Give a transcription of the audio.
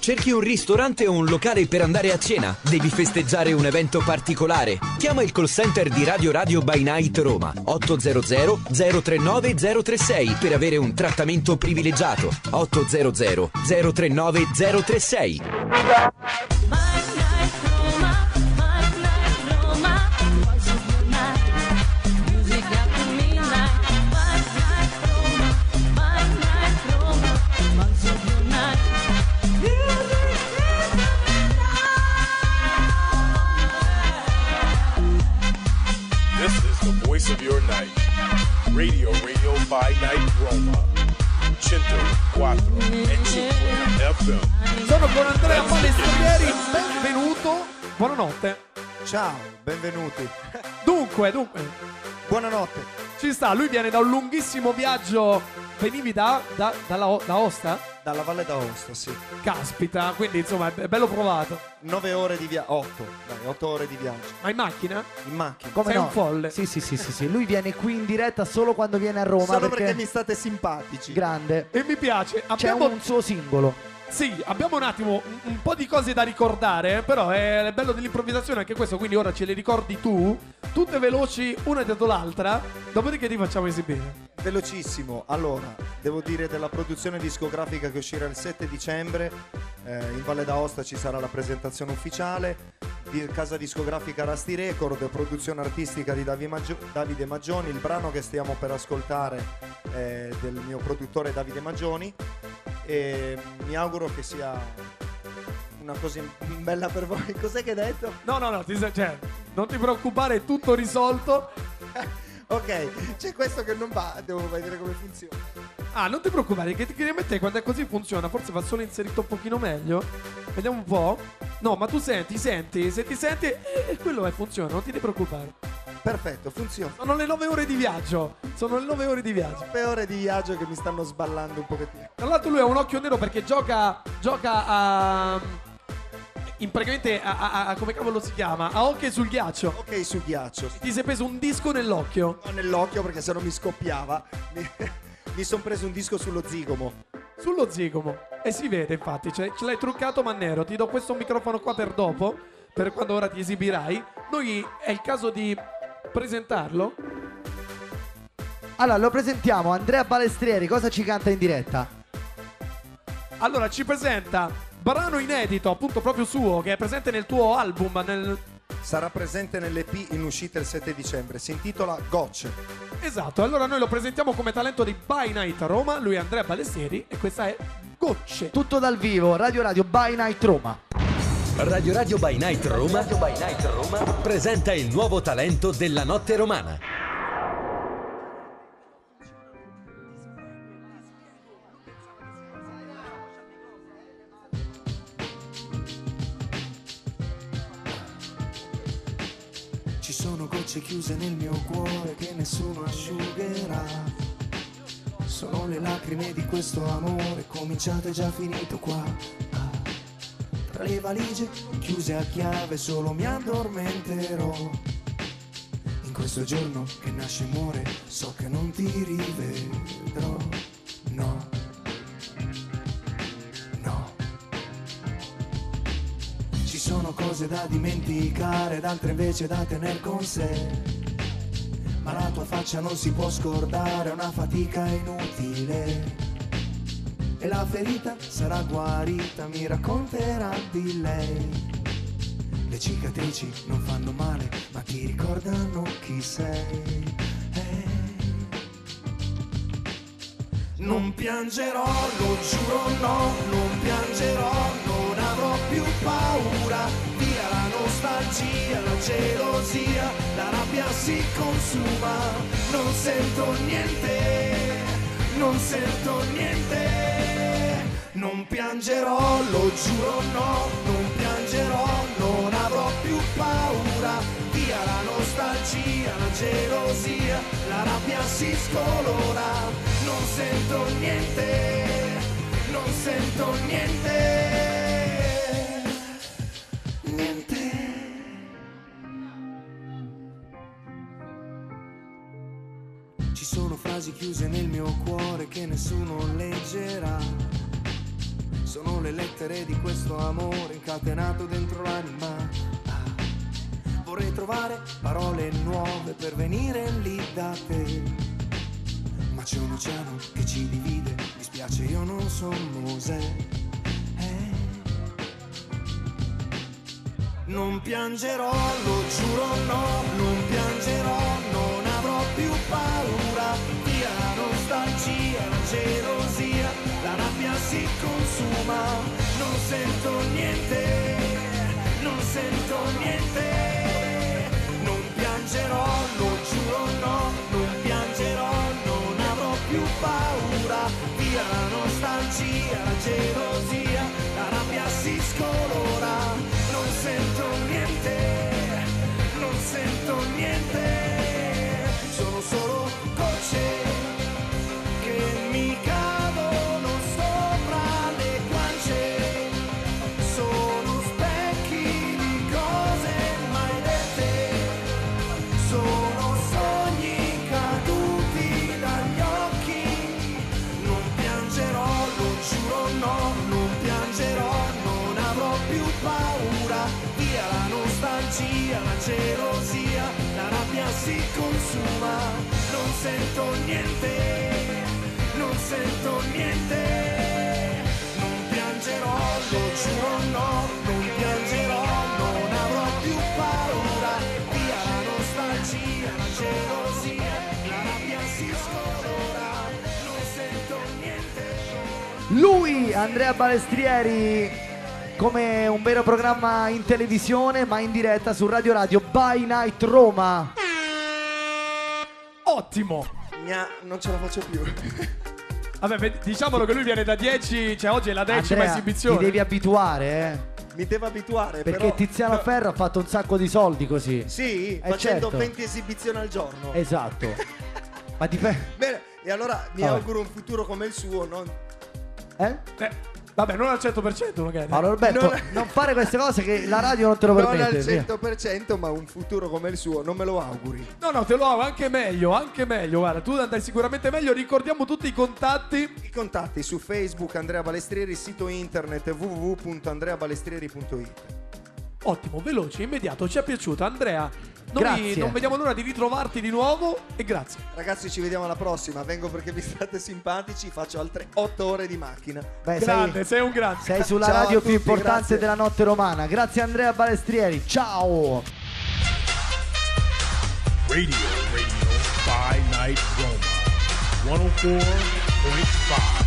Cerchi un ristorante o un locale per andare a cena? Devi festeggiare un evento particolare? Chiama il call center di Radio Radio by Night Roma 800 039 036 per avere un trattamento privilegiato. 800 039 036. Of your night. Radio by Night Roma 104 e 5 FM. Sono con Andrea Palestrieri, benvenuto. Buonanotte. Ciao, benvenuti. Dunque, buonanotte. Ci sta, lui viene da un lunghissimo viaggio. Venivi da Aosta? Dalla Valle d'Aosta, sì. Caspita, quindi insomma è bello provato. 9 ore di viaggio, 8 ore di viaggio. Ma in macchina? In macchina. Come Sei no? un folle. Sì. Lui viene qui in diretta solo quando viene a Roma. Solo perché mi state simpatici. Grande. E mi piace. C'è un suo singolo. Sì, abbiamo un attimo un po' di cose da ricordare, però è bello dell'improvvisazione anche questo, quindi ora ce le ricordi tu, tutte veloci, una dietro l'altra, dopodiché ti facciamo esibire. Velocissimo. Allora, devo dire della produzione discografica che uscirà il 7 dicembre, in Valle d'Aosta ci sarà la presentazione ufficiale, di casa discografica Rasti Record, produzione artistica di Davide Maggioni, il brano che stiamo per ascoltare è del mio produttore Davide Maggioni e mi auguro che sia una cosa bella per voi. Cos'è che hai detto? No, non ti preoccupare, è tutto risolto. Ok, c'è questo che non va, devo vedere come funziona. Ah, non ti preoccupare, che te quando è così funziona, forse va solo inserito un pochino meglio. Vediamo un po'. No, ma tu se ti senti, quello funziona, non ti devi preoccupare. Perfetto, funziona. Sono le 9 ore di viaggio. 9 ore di viaggio che mi stanno sballando un pochettino. Tra l'altro lui ha un occhio nero perché gioca a... praticamente a come cavolo si chiama? A hockey sul ghiaccio. Ok, sul ghiaccio. Ti sei preso un disco nell'occhio? No, nell'occhio perché sennò mi scoppiava. Mi sono preso un disco sullo zigomo. Sullo zigomo. E si vede infatti, ce l'hai truccato ma nero. Ti do questo microfono qua per dopo, per quando ora ti esibirai. Noi è il caso di presentarlo. Allora, lo presentiamo, Andrea Palestrieri, cosa ci canta in diretta? Allora, ci presenta brano inedito, appunto proprio suo, che è presente nel tuo album, sarà presente nell'EP in uscita il 7 dicembre, si intitola Gocce. Esatto, allora noi lo presentiamo come talento di By Night Roma, lui è Andrea Palestrieri e questa è Gocce. Tutto dal vivo, Radio Radio By Night Roma. Radio Radio by Night Roma presenta il nuovo talento della notte romana. Ci sono gocce chiuse nel mio cuore che nessuno asciugherà. Sono le lacrime di questo amore cominciato e già finito qua. Tra le valigie chiuse a chiave solo mi addormenterò. In questo giorno che nasce e muore so che non ti rivedrò. No. Ci sono cose da dimenticare ed altre invece da tener con sé. Ma la tua faccia non si può scordare, è una fatica inutile. E la ferita sarà guarita, mi racconterà di lei. Le cicatrici non fanno male, ma ti ricordano chi sei. Non piangerò, lo giuro no, non piangerò, non avrò più paura. Via la nostalgia, la gelosia, la rabbia si consuma. Non sento niente, non sento niente. Non piangerò, lo giuro no, non piangerò, non avrò più paura. Via la nostalgia, la gelosia, la rabbia si scolora. Non sento niente, non sento niente. Niente. Ci sono frasi chiuse nel mio cuore che nessuno leggerà. Sono le lettere di questo amore incatenato dentro l'anima. Vorrei trovare parole nuove per venire lì da te, ma c'è un oceano che ci divide, mi spiace io non sono Mosè. Non piangerò, lo giuro no, non piangerò, non avrò più paura, via la nostalgia, la gelosia, la rabbia si consuma, non sento niente, non sento niente. Lo giuro no, non piangerò, non avrò più paura, via la nostalgia, la gelosia, la rabbia si scolora, non sento niente, non sento niente, sono solo gocce che mi cadono sopra le guance, sono specchi di cose mai dette. Sono sogni caduti dagli occhi, non piangerò, lo giuro no, non piangerò, non avrò più paura, via la nostalgia, la gelosia, la rabbia si consuma, non sento niente, non sento niente, non piangerò, lo giuro no, non piangerò, non avrò più paura, via la nostalgia, la gelosia, la rabbia si scolora, non sento niente. Lui, Andrea Balestrieri, come un vero programma in televisione, ma in diretta su Radio Radio by Night Roma. Ottimo. Non ce la faccio più. Vabbè, diciamolo che lui viene da 10, cioè oggi è la 10ª Andrea, esibizione. ti devi abituare, Mi devo abituare, perché però... Tiziano Ferro ha fatto un sacco di soldi così. Sì, facendo certo. 20 esibizioni al giorno. Esatto. Ma Bene, e allora mi auguro un futuro come il suo, non... Vabbè, non al 100% magari. Allora Roberto, non fare queste cose che la radio non te lo Non permette. al 100%, ma un futuro come il suo, non me lo auguri. No, te lo auguro, anche meglio, guarda, tu andai sicuramente meglio, ricordiamo tutti i contatti. I contatti su Facebook Andrea Balestrieri, sito internet www.andreabalestrieri.it. Ottimo, veloce, immediato, ci è piaciuto Andrea. Noi Grazie. non vediamo l'ora di ritrovarti di nuovo e grazie. Ragazzi, ci vediamo alla prossima. Vengo perché vi state simpatici. Faccio altre 8 ore di macchina. Beh, Grande, sei un grande. sei sulla Ciao a radio tutti, più importante grazie. della notte romana. Grazie Andrea Balestrieri, ciao. Radio by Night Roma 104.5.